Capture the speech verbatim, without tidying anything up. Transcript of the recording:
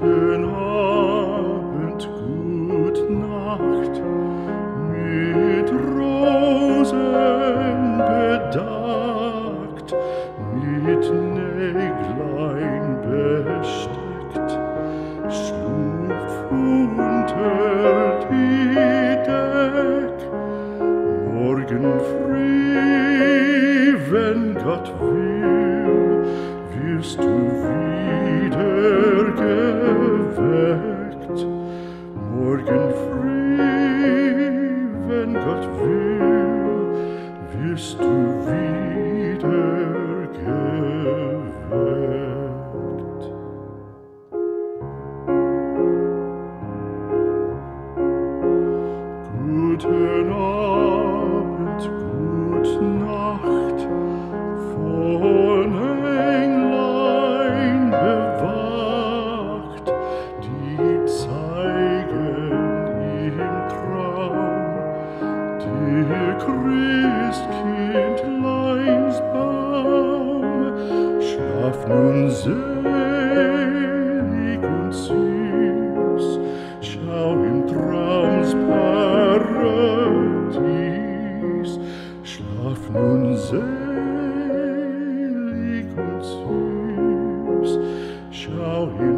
Guten Abend, gut Nacht, mit Rosen bedeckt, mit Näglein besteckt, schlupf unter die Deck. Morgen früh, wenn Gott will, wirst du wieder geweckt. Morgen früh, wenn Gott will, wirst du wieder geweckt. Guten Abend, gut Nacht, von Englein bewacht, die zeigen im Traum dir Christkindleins Baum. Schlaf nun selig und süß, schau im Traums Paradies. Schlaf nun selig und süß, schau im